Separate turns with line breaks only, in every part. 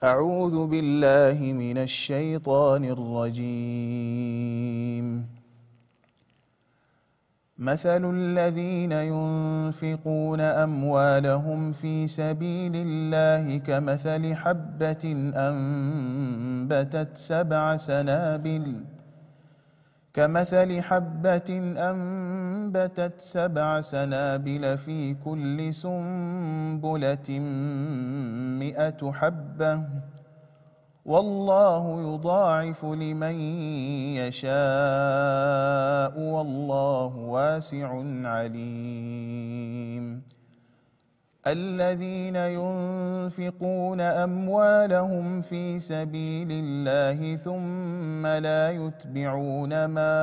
أعوذ بالله من الشيطان الرجيم. مثل الذين ينفقون أموالهم في سبيل الله كمثل حبة أنبتت سبع سنابل في كل سنبلة 100 حبة والله يضاعف لمن يشاء والله واسع عليم. الذين ينفقون أموالهم في سبيل الله ثم لا يتبعون ما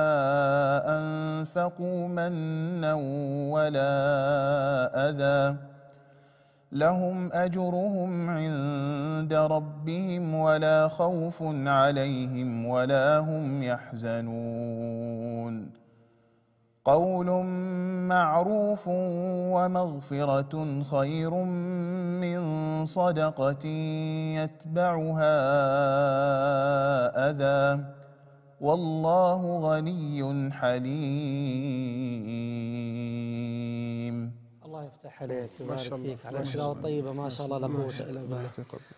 أنفقوا منا ولا أذى لهم أجرهم عند ربهم ولا خوف عليهم ولا هم يحزنون. قول معروف ومغفرة خير من صدقة يتبعها أذى والله غني حليم.
الله يفتح عليك ويبارك فيك على الأشياء الطيبة، ما شاء الله لا قوة إلا بالله.